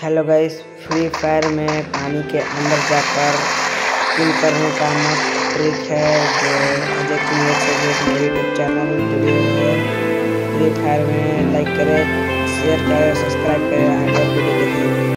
Hello guys, free fire में पानी के अंदर जाकर किल करने का मस्त ट्रिक है जो अजय क्रिएट से मेरे यूट्यूब चैनल वीडियो है। फ्री फायर में लाइक करें, शेयर करें, सब्सक्राइब करें, आगे वीडियो देखिए।